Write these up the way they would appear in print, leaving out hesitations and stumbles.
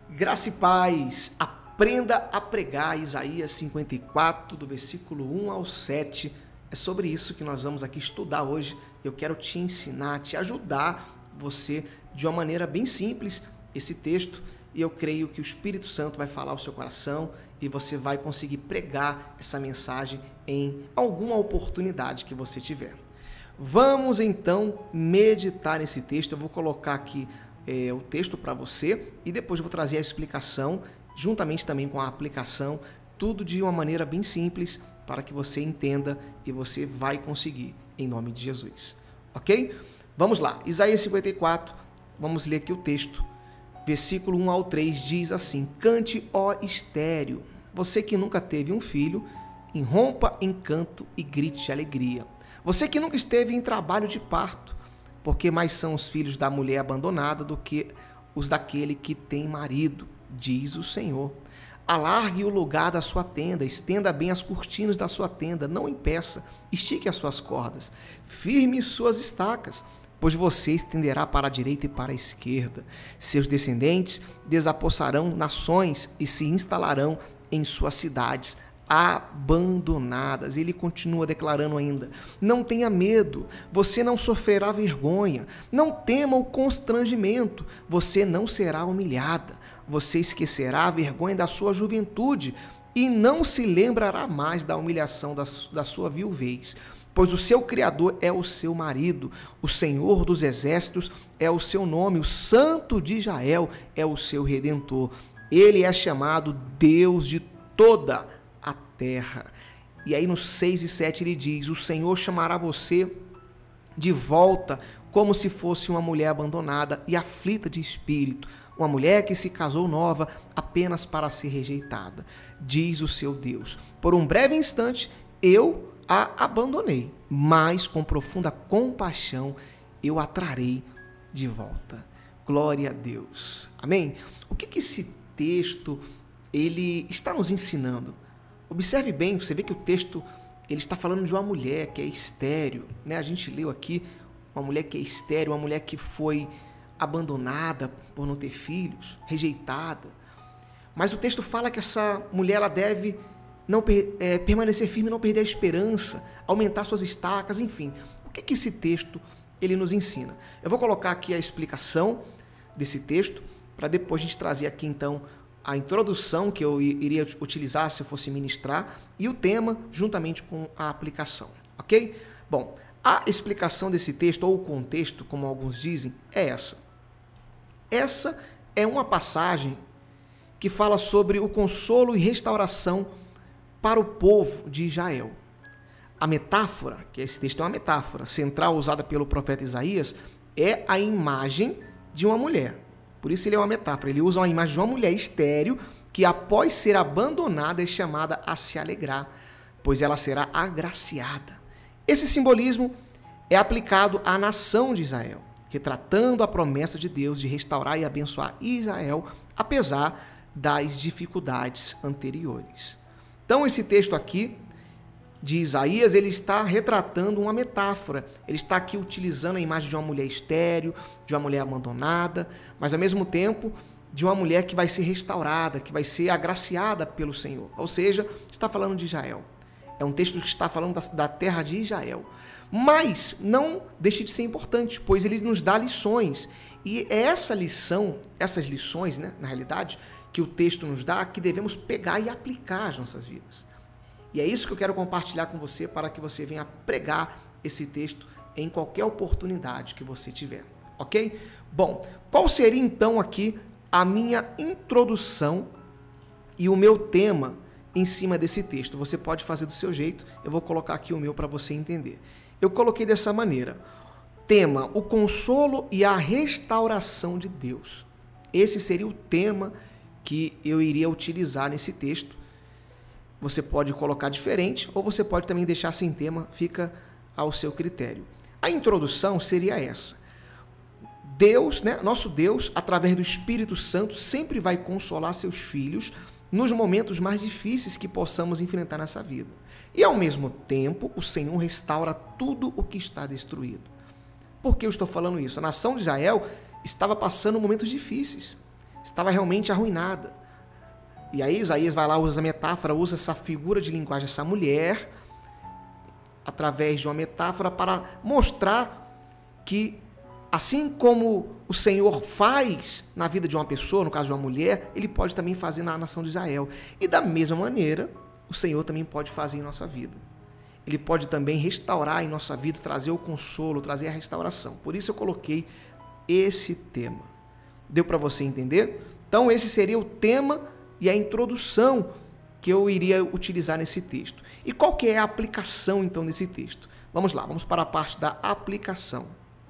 Graça e paz, aprenda a pregar, Isaías 54, do versículo 1 ao 7. É sobre isso que nós vamos aqui estudar hoje. Eu quero te ensinar, te ajudar você de uma maneira bem simples esse texto. E eu creio que o Espírito Santo vai falar ao seu coração e você vai conseguir pregar essa mensagem em alguma oportunidade que você tiver. Vamos então meditar nesse texto. Eu vou colocar aqui o texto para você e depois eu vou trazer a explicação, juntamente também com a aplicação, tudo de uma maneira bem simples para que você entenda e você vai conseguir, em nome de Jesus. Ok? Vamos lá, Isaías 54, vamos ler aqui o texto. Versículo 1 ao 3 diz assim: Cante, ó estéreo, você que nunca teve um filho, irrompa em canto e grite de alegria. Você que nunca esteve em trabalho de parto, porque mais são os filhos da mulher abandonada do que os daquele que tem marido, diz o Senhor. Alargue o lugar da sua tenda, estenda bem as cortinas da sua tenda, não impeça, estique as suas cordas, firme suas estacas, pois você estenderá para a direita e para a esquerda. Seus descendentes desapossarão nações e se instalarão em suas cidades abandonadas. Ele continua declarando ainda: não tenha medo, você não sofrerá vergonha, não tema o constrangimento, você não será humilhada, você esquecerá a vergonha da sua juventude e não se lembrará mais da humilhação da sua viuvez. Pois o seu Criador é o seu marido, o Senhor dos exércitos é o seu nome, o Santo de Israel é o seu Redentor. Ele é chamado Deus de toda a terra. E aí no 6 e 7 ele diz: o Senhor chamará você de volta como se fosse uma mulher abandonada e aflita de espírito, uma mulher que se casou nova apenas para ser rejeitada, diz o seu Deus. Por um breve instante eu a abandonei, mas com profunda compaixão eu a trarei de volta. Glória a Deus. Amém? O que esse texto ele está nos ensinando? Observe bem, você vê que o texto ele está falando de uma mulher que é estéril, né? A gente leu aqui uma mulher que é estéril, uma mulher que foi abandonada por não ter filhos, rejeitada. Mas o texto fala que essa mulher ela deve não permanecer firme, não perder a esperança, aumentar suas estacas, enfim. O que esse texto ele nos ensina? Eu vou colocar aqui a explicação desse texto para depois a gente trazer aqui então a introdução que eu iria utilizar se eu fosse ministrar e o tema juntamente com a aplicação, ok? Bom, a explicação desse texto, ou o contexto, como alguns dizem, é essa. Essa é uma passagem que fala sobre o consolo e restauração para o povo de Israel. A metáfora, que esse texto é uma metáfora central usada pelo profeta Isaías, é a imagem de uma mulher. Por isso ele é uma metáfora. Ele usa uma imagem de uma mulher estéril que, após ser abandonada, é chamada a se alegrar, pois ela será agraciada. Esse simbolismo é aplicado à nação de Israel, retratando a promessa de Deus de restaurar e abençoar Israel, apesar das dificuldades anteriores. Então, esse texto aqui de Isaías, ele está retratando uma metáfora. Ele está aqui utilizando a imagem de uma mulher estéril, de uma mulher abandonada, mas ao mesmo tempo de uma mulher que vai ser restaurada, que vai ser agraciada pelo Senhor. Ou seja, está falando de Israel. É um texto que está falando da terra de Israel. Mas não deixe de ser importante, pois ele nos dá lições. E é essa lição, essas lições, né, na realidade, que o texto nos dá, que devemos pegar e aplicar às nossas vidas. E é isso que eu quero compartilhar com você para que você venha pregar esse texto em qualquer oportunidade que você tiver, ok? Bom, qual seria então aqui a minha introdução e o meu tema em cima desse texto? Você pode fazer do seu jeito, eu vou colocar aqui o meu para você entender. Eu coloquei dessa maneira: tema, o consolo e a restauração de Deus. Esse seria o tema que eu iria utilizar nesse texto. Você pode colocar diferente ou você pode também deixar sem tema, fica ao seu critério. A introdução seria essa: Deus, né, nosso Deus, através do Espírito Santo, sempre vai consolar seus filhos nos momentos mais difíceis que possamos enfrentar nessa vida. E ao mesmo tempo, o Senhor restaura tudo o que está destruído. Por que eu estou falando isso? A nação de Israel estava passando momentos difíceis. estava realmente arruinada. E aí Isaías vai lá, usa essa metáfora, usa essa figura de linguagem, essa mulher, através de uma metáfora para mostrar que, assim como o Senhor faz na vida de uma pessoa, no caso de uma mulher, Ele pode também fazer na nação de Israel. E da mesma maneira, o Senhor também pode fazer em nossa vida. Ele pode também restaurar em nossa vida, trazer o consolo, trazer a restauração. Por isso eu coloquei esse tema. Deu para você entender? Então esse seria o tema e a introdução que eu iria utilizar nesse texto. E qual que é a aplicação então desse texto? Vamos lá, vamos para a parte da aplicação.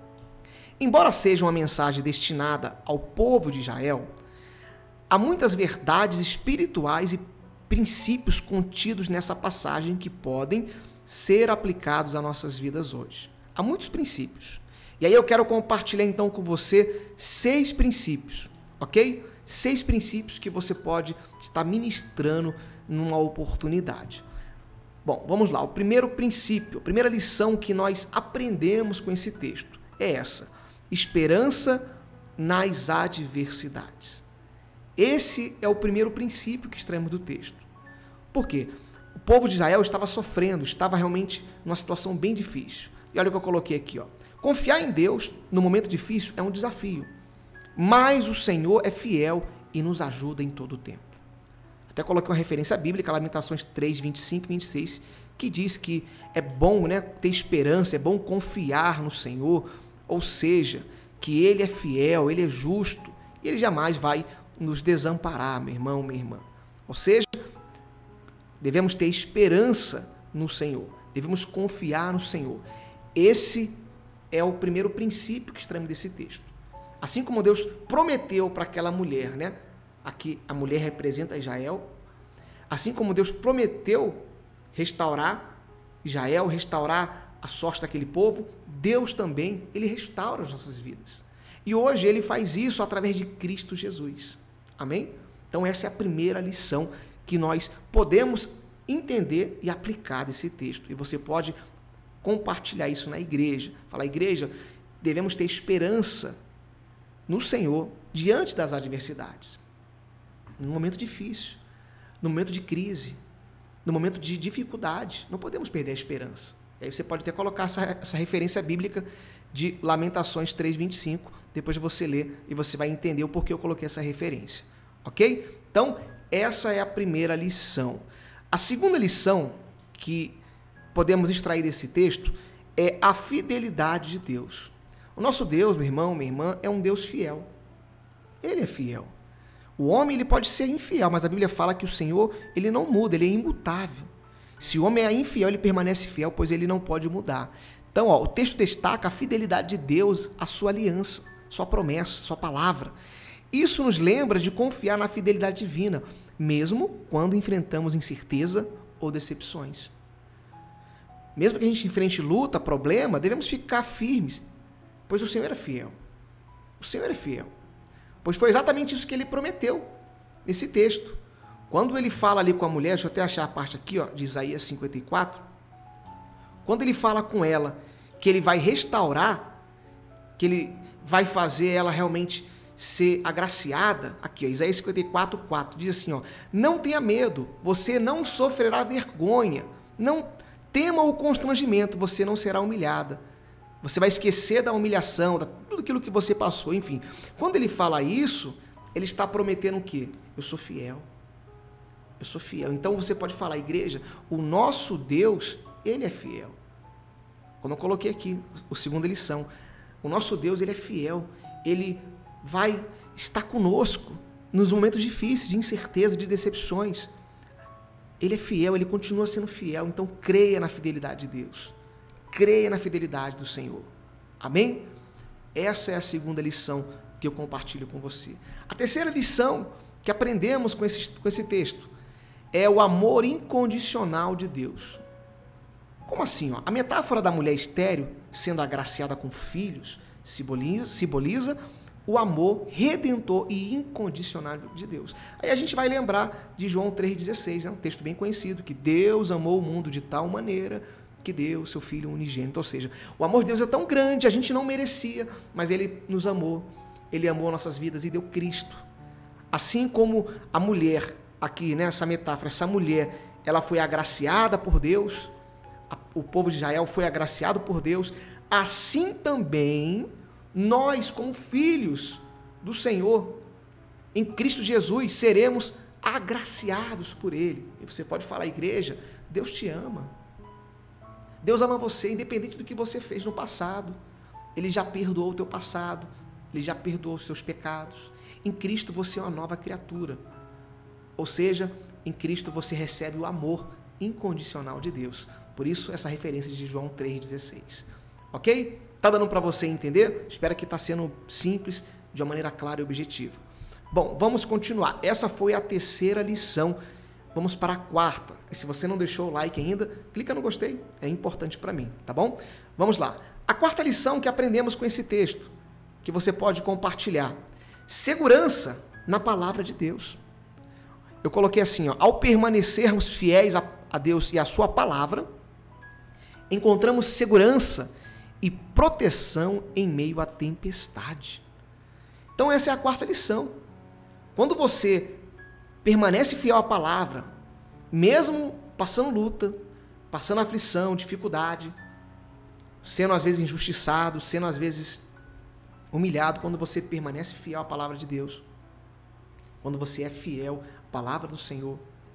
Embora seja uma mensagem destinada ao povo de Israel, há muitas verdades espirituais e princípios contidos nessa passagem que podem ser aplicados às nossas vidas hoje. Há muitos princípios. E aí eu quero compartilhar então com você 6 princípios, ok? 6 princípios que você pode estar ministrando numa oportunidade. Bom, vamos lá. O primeiro princípio, a primeira lição que nós aprendemos com esse texto é essa: esperança nas adversidades. Esse é o primeiro princípio que extraímos do texto. Por quê? O povo de Israel estava sofrendo, estava realmente numa situação bem difícil. E olha o que eu coloquei aqui, ó. Confiar em Deus no momento difícil é um desafio, mas o Senhor é fiel e nos ajuda em todo o tempo. Até coloquei uma referência bíblica, Lamentações 3, 25 e 26, que diz que é bom, né, ter esperança, é bom confiar no Senhor, ou seja, que Ele é fiel, Ele é justo, e Ele jamais vai nos desamparar, meu irmão, minha irmã. Ou seja, devemos ter esperança no Senhor, devemos confiar no Senhor. Esse é o primeiro princípio que extraímos desse texto. Assim como Deus prometeu para aquela mulher, né? Aqui a mulher representa Israel. Assim como Deus prometeu restaurar Israel, restaurar a sorte daquele povo, Deus também, Ele restaura as nossas vidas. E hoje Ele faz isso através de Cristo Jesus. Amém? Então essa é a primeira lição que nós podemos entender e aplicar desse texto. E você pode compartilhar isso na igreja. Falar, igreja, devemos ter esperança no Senhor diante das adversidades. No momento difícil, no momento de crise, no momento de dificuldade, não podemos perder a esperança. E aí você pode até colocar essa referência bíblica de Lamentações 3:25, depois você lê e você vai entender o porquê eu coloquei essa referência. Ok? Então, essa é a primeira lição. A segunda lição que podemos extrair desse texto é a fidelidade de Deus. O nosso Deus, meu irmão, minha irmã, é um Deus fiel. Ele é fiel. O homem ele pode ser infiel, mas a Bíblia fala que o Senhor ele não muda, ele é imutável. Se o homem é infiel, ele permanece fiel, pois ele não pode mudar. Então, o texto destaca a fidelidade de Deus, a sua aliança, sua promessa, sua palavra. Isso nos lembra de confiar na fidelidade divina, mesmo quando enfrentamos incerteza ou decepções. Mesmo que a gente enfrente luta, problema, devemos ficar firmes, pois o Senhor é fiel. O Senhor é fiel. Pois foi exatamente isso que Ele prometeu nesse texto. Quando Ele fala ali com a mulher, deixa eu até achar a parte aqui, ó, de Isaías 54, quando Ele fala com ela que Ele vai restaurar, que Ele vai fazer ela realmente ser agraciada, aqui, ó, Isaías 54:4, diz assim, ó, não tenha medo, você não sofrerá vergonha, não tema o constrangimento, você não será humilhada, você vai esquecer da humilhação, de tudo aquilo que você passou, enfim. Quando ele fala isso, ele está prometendo o quê? Eu sou fiel. Eu sou fiel. Então você pode falar, igreja, o nosso Deus, Ele é fiel. Como eu coloquei aqui, a segunda lição, o nosso Deus, Ele é fiel. Ele vai estar conosco nos momentos difíceis, de incerteza, de decepções. Ele é fiel, Ele continua sendo fiel. Então creia na fidelidade de Deus. Creia na fidelidade do Senhor. Amém? Essa é a segunda lição que eu compartilho com você. A terceira lição que aprendemos com esse texto é o amor incondicional de Deus. Como assim? Ó? A metáfora da mulher estéril, sendo agraciada com filhos, simboliza o amor redentor e incondicional de Deus. Aí a gente vai lembrar de João 3,16, né? Um texto bem conhecido, que Deus amou o mundo de tal maneira que deu o seu Filho unigênito. Ou seja, o amor de Deus é tão grande, a gente não merecia, mas Ele nos amou, Ele amou nossas vidas e deu Cristo. Assim como a mulher, aqui nessa metáfora, essa mulher, ela foi agraciada por Deus, o povo de Israel foi agraciado por Deus, assim também nós, como filhos do Senhor, em Cristo Jesus, seremos agraciados por Ele. E você pode falar, igreja, Deus te ama. Deus ama você, independente do que você fez no passado. Ele já perdoou o teu passado, Ele já perdoou os teus pecados. Em Cristo você é uma nova criatura. Ou seja, em Cristo você recebe o amor incondicional de Deus. Por isso, essa referência de João 3,16. Ok? Tá dando para você entender? Espero que está sendo simples, de uma maneira clara e objetiva. Bom, vamos continuar. Essa foi a terceira lição. Vamos para a quarta. E se você não deixou o like ainda, clica no gostei. É importante para mim, tá bom? Vamos lá. A quarta lição que aprendemos com esse texto, que você pode compartilhar. Segurança na palavra de Deus. Eu coloquei assim, ó, ao permanecermos fiéis a Deus e a sua palavra, encontramos segurança e proteção em meio à tempestade. Então essa é a quarta lição. Quando você permanece fiel à palavra, mesmo passando luta, passando aflição, dificuldade, sendo às vezes injustiçado, sendo às vezes humilhado, quando você permanece fiel à palavra de Deus, quando você é fiel à palavra do Senhor,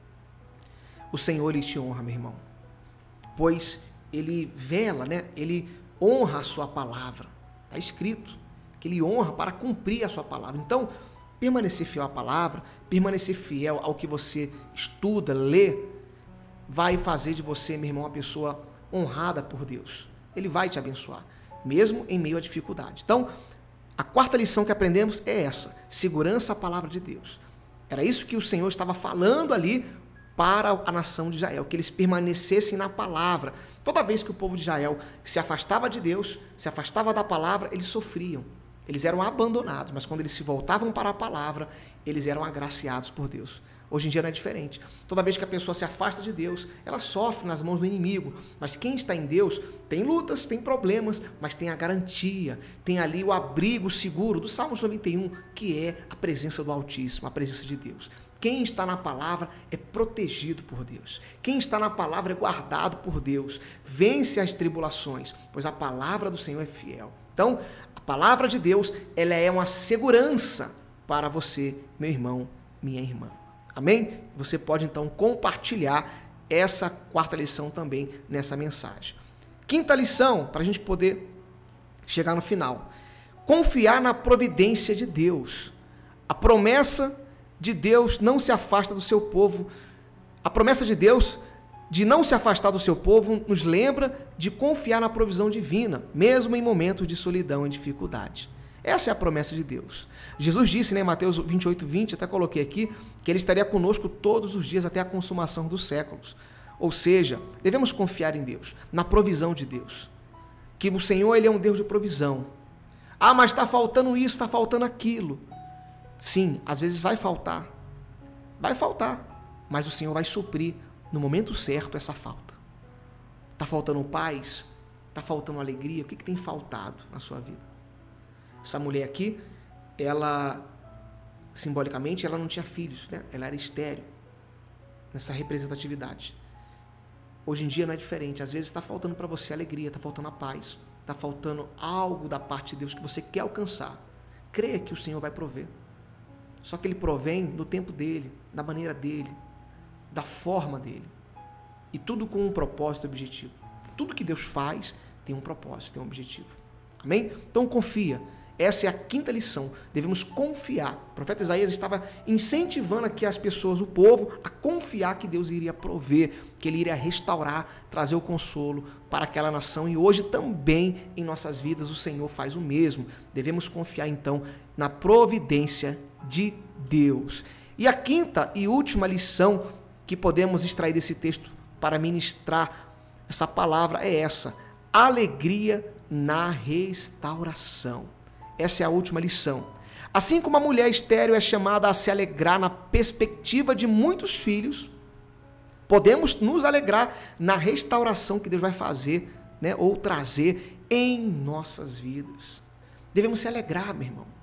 o Senhor, Ele te honra, meu irmão, pois Ele vela, né? Ele honra a sua palavra. Está escrito que Ele honra para cumprir a sua palavra. Então, permanecer fiel à palavra, permanecer fiel ao que você estuda, lê, vai fazer de você, meu irmão, uma pessoa honrada por Deus. Ele vai te abençoar, mesmo em meio à dificuldade. Então, a quarta lição que aprendemos é essa: segurança à palavra de Deus. Era isso que o Senhor estava falando ali para a nação de Israel, que eles permanecessem na palavra. Toda vez que o povo de Israel se afastava de Deus, se afastava da palavra, eles sofriam. Eles eram abandonados, mas quando eles se voltavam para a palavra, eles eram agraciados por Deus. Hoje em dia não é diferente. Toda vez que a pessoa se afasta de Deus, ela sofre nas mãos do inimigo. Mas quem está em Deus tem lutas, tem problemas, mas tem a garantia, tem ali o abrigo seguro do Salmos 91, que é a presença do Altíssimo, a presença de Deus. Quem está na palavra é protegido por Deus. Quem está na palavra é guardado por Deus. Vence as tribulações, pois a palavra do Senhor é fiel. Então, a palavra de Deus, ela é uma segurança para você, meu irmão, minha irmã. Amém? Você pode, então, compartilhar essa quarta lição também nessa mensagem. Quinta lição, para a gente poder chegar no final. Confiar na providência de Deus. A promessa de Deus não se afasta do seu povo. A promessa de Deus de não se afastar do seu povo nos lembra de confiar na provisão divina, mesmo em momentos de solidão e dificuldade. Essa é a promessa de Deus. Jesus disse, né, em Mateus 28:20, até coloquei aqui, que Ele estaria conosco todos os dias até a consumação dos séculos. Ou seja, devemos confiar em Deus, na provisão de Deus. Que o Senhor, Ele é um Deus de provisão. Ah, mas está faltando isso, está faltando aquilo. Sim, às vezes vai faltar, mas o Senhor vai suprir no momento certo essa falta. Está faltando paz? Está faltando alegria? O que tem faltado na sua vida? Essa mulher aqui, ela, simbolicamente, ela não tinha filhos, né? Ela era estéril, nessa representatividade. Hoje em dia não é diferente. Às vezes está faltando para você alegria, está faltando a paz, está faltando algo da parte de Deus que você quer alcançar. Creia que o Senhor vai prover. Só que Ele provém no tempo dEle, da maneira dEle, da forma dEle. E tudo com um propósito e objetivo. Tudo que Deus faz tem um propósito, tem um objetivo. Amém? Então confia. Essa é a quinta lição. Devemos confiar. O profeta Isaías estava incentivando aqui as pessoas, o povo, a confiar que Deus iria prover, que Ele iria restaurar, trazer o consolo para aquela nação. E hoje também em nossas vidas o Senhor faz o mesmo. Devemos confiar então na providência de Deus. E a quinta e última lição que podemos extrair desse texto para ministrar essa palavra é essa: alegria na restauração. Essa é a última lição. Assim como a mulher estéril é chamada a se alegrar na perspectiva de muitos filhos, podemos nos alegrar na restauração que Deus vai fazer, né, ou trazer em nossas vidas. Devemos se alegrar, meu irmão,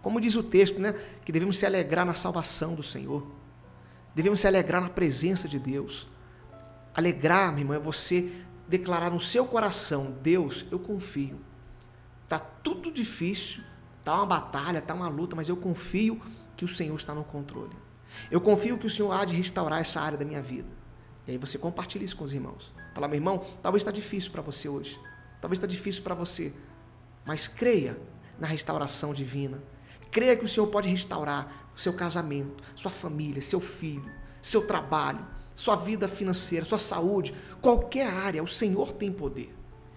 Como diz o texto, né? Que devemos se alegrar na salvação do Senhor. Devemos se alegrar na presença de Deus. Alegrar, meu irmão, é você declarar no seu coração: Deus, eu confio. Está tudo difícil, está uma batalha, está uma luta, mas eu confio que o Senhor está no controle. Eu confio que o Senhor há de restaurar essa área da minha vida. E aí você compartilha isso com os irmãos. Fala: meu irmão, talvez está difícil para você hoje. Talvez está difícil para você. Mas creia na restauração divina. Creia que o Senhor pode restaurar o seu casamento, sua família, seu filho, seu trabalho, sua vida financeira, sua saúde, qualquer área. O Senhor tem poder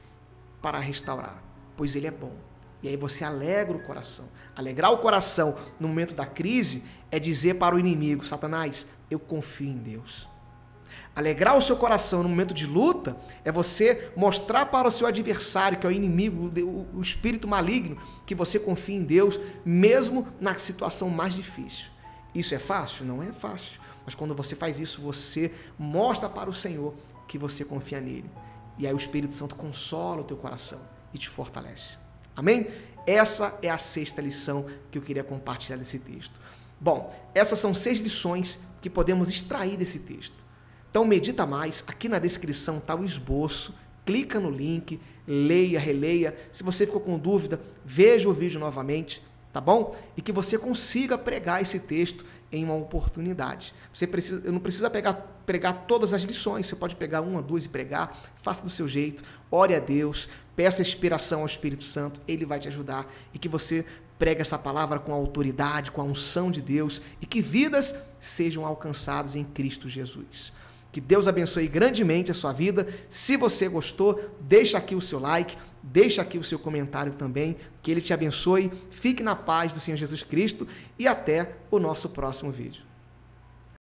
para restaurar, pois Ele é bom. E aí você alegra o coração. Alegrar o coração no momento da crise é dizer para o inimigo: Satanás, eu confio em Deus. Alegrar o seu coração no momento de luta é você mostrar para o seu adversário, que é o inimigo, o espírito maligno, que você confia em Deus, mesmo na situação mais difícil. Isso é fácil? Não é fácil. Mas quando você faz isso, você mostra para o Senhor que você confia nele. E aí o Espírito Santo consola o teu coração e te fortalece. Amém? Essa é a 6ª lição que eu queria compartilhar desse texto. Bom, essas são 6 lições que podemos extrair desse texto. Então medita mais, aqui na descrição está o esboço, clica no link, leia, releia. Se você ficou com dúvida, veja o vídeo novamente, tá bom? E que você consiga pregar esse texto em uma oportunidade. Você não precisa pregar todas as lições, você pode pegar 1, 2 e pregar, faça do seu jeito, ore a Deus, peça inspiração ao Espírito Santo, Ele vai te ajudar, e que você pregue essa palavra com a autoridade, com a unção de Deus, e que vidas sejam alcançadas em Cristo Jesus. Que Deus abençoe grandemente a sua vida. Se você gostou, deixa aqui o seu like, deixa aqui o seu comentário também. Que Ele te abençoe. Fique na paz do Senhor Jesus Cristo e até o nosso próximo vídeo.